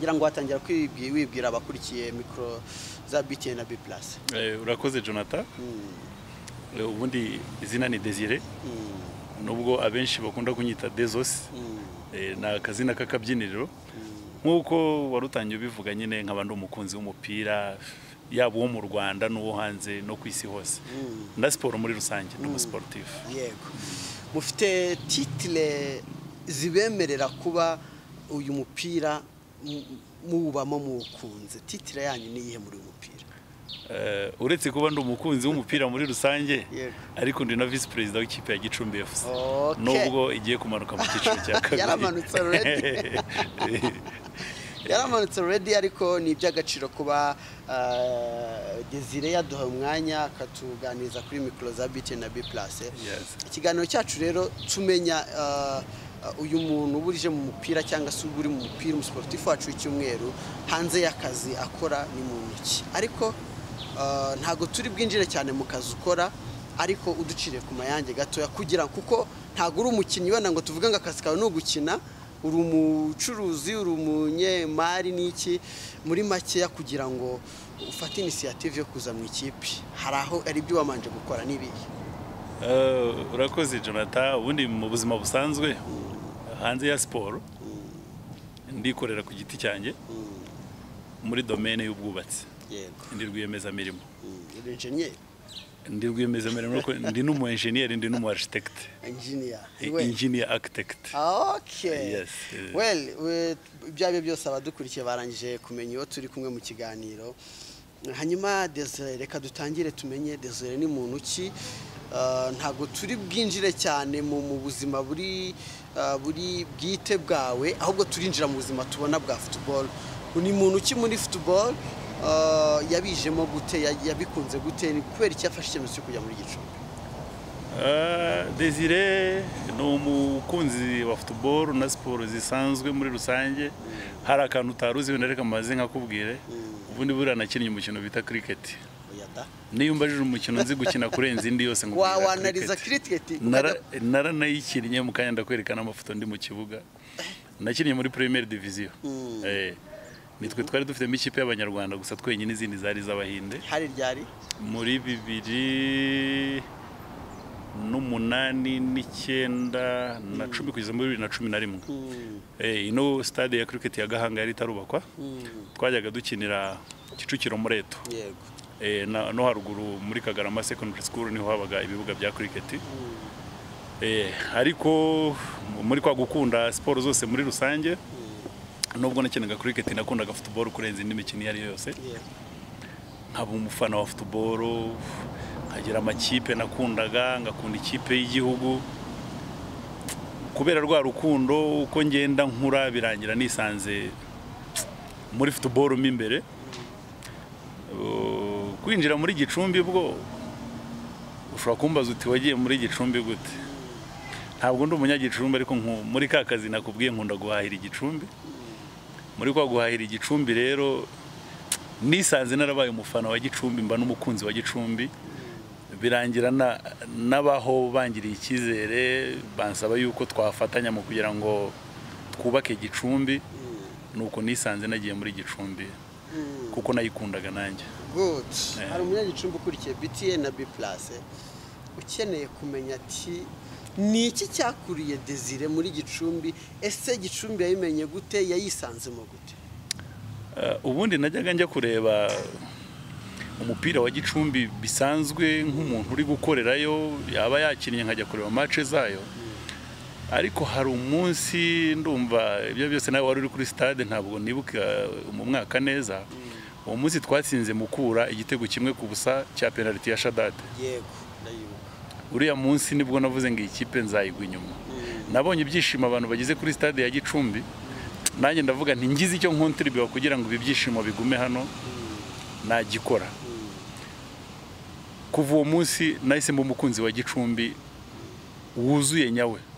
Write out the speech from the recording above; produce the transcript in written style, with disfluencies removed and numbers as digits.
ngira ngo watangira wibwira abakurikiye micro za BTN na B+. Urakoze Jonathan. Ubundi izina ni Desire. Nubwo abenshi bakunda kunyita Dezos. Na kazina kakabyiniriro. Nkuko warutangiye ubivuga nyine nk'abandi umukunzi w'umupira yaba uwo mu Rwanda n'uwo hanze no kwisi hose. Na sport muri rusange no sportif. Yego. Mufite titre zibemerera kuba uyu mupira mubamo mukunze. Titre yanyu ni yihe muri uyu mupira? Uretse kuba ndi umukunzi w'umupira muri rusange ariko ndi na vice president w'ikipe ya Gicumbi FC. Nubwo igiye kumanuka mu cyiciro cya kabiri. Yaramanutse already. Yaramanutse already ariko ni iby'agaciro kuba Desire yaduha umwanya akatuganiza kuri micro za BTN na B+. Ikiganiro cyacu rero tumenya uyu muntu uburije mu mupira cyangwa se uburi mu mupira mu sportif wacu w'icyumweru hanze y'akazi akora ni mu niki. Ariko ntago turi bwinjire cyane mu kazi ukora ariko uducire ku mayange gatoya kugira kuko ntago uri umukinnyi wenda ngo tuvuge ngo akazi kawe no gukina uri umucuruzi uri umunyemari n'iki muri make kugira ngo ufate initiative yo kuza mu ikipe hari aho ari byo wamanje gukora nibihe? Urakoze Jonathan. Ubundi mu buzima busanzwe hanze ya sport ndikorera ku giti cyanjye muri domaine y'ubwubatsi. Ndi rwiyemezamirimo. Ndi rwiyemezamirimo ndi n'umu engineer ndi n'umu architect. Engineer architect. Okay. Yes. Well, byabyo byose abadukurikiye barangije kumenya iyo turi kumwe mu kiganiro. Hanyuma Desire reka dutangire tumenye Desire ni muntu ki. Ntago turi bwinjire cyane mu buzima buri bwite bwawe ahubwo turinjira mu buzima tubona bwa football. Ni muntu ki muri football yabijemo gute yabikunze gute kubera iki yafashe icyemezo cyo kujya muri Gicumbi? Desire ni umukunzi wa football na sport zisanzwe muri rusange. Hari akantu utaruzi wenda reka maze nkakubwire. Ubundi buri anakinnye umukino bita cricket. Niyo mbajije umukino nzi gukina kurenza indi yose ngo wanariza cricket. Naranayikinnye mu kanya ndakwerekana amafoto ndi mu kibuga. Nakinnye muri Premier Division. Nitwe twari dufite ikipe y'Abanyarwanda gusa twenyine izindi zari z'Abahinde. Hari ryari? Muri 2008 9 na 10 kugeza muri 2011. Ino stade ya cricket ya Gahanga yari tarubakwa. Twajyaga dukinira Kicukiro Mureto. Yego. No haruguru muri Kagarama Secondary School niho habaga ibibuga bya cricket. Ariko muri kwa gukunda sport zose muri rusange nubwo nakinaga cricket nakundaga football kurenza indi mikino yari yose. Nkaba umufana wa football, nkagira amakipe nakundaga, ngakunda ikipe y'igihugu. Kubera rwa rukundo uko ngenda nkura birangira nisanze muri football mo imbere. Kwinjira muri Gicumbi bwo ushobora kumbaza uti wagiye muri Gicumbi gute? Ntabwo ndi umunyagicumbi ariko muri ka kazi nakubwiye nkunda guhahira Gicumbi. Muri kwa guhahira Gicumbi rero nisanze narabaye umufana wa Gicumbi mba n'umukunzi wa Gicumbi. Birangira nabaho bangiriye ikizere bansaba yuko twafatanya mu kugira ngo twubake Gicumbi. Nuko nisanze nagiye muri Gicumbi kuko nayikundaga nanjye. Good. Hari umunyagicumbi ukurikiye BTN na B+. Ukeneye kumenya ati ni iki cyakuriye Desire muri Gicumbi? Ese Gicumbi yayimenye gute yayisanzemo gute? Ubundi najyaga njya kureba umupira wa Gicumbi bisanzwe nk'umuntu uri gukorerayo yaba yakinnye nkajya kureba match zayo. Ariko hari umunsi ndumva ibyo byose nawe wari uri kuri stade ntabwo nibuka mu mwaka neza. Uwo munsi twatsinze Mukura igitego kimwe ku busa cya penalty ya Shadade. Yego, ndayibuka. Uriya munsi nibwo navuze ngo ikipe nzayigwa inyuma. Nabonye ibyishimo abantu bagize kuri stade ya Gicumbi. Nanjye ndavuga nti ngize icyo nkontribuwa kugira ngo ibyishimo bigume hano nagikora. Kuva uwo munsi nahise mba umukunzi wa Gicumbi wuzuye nyawe.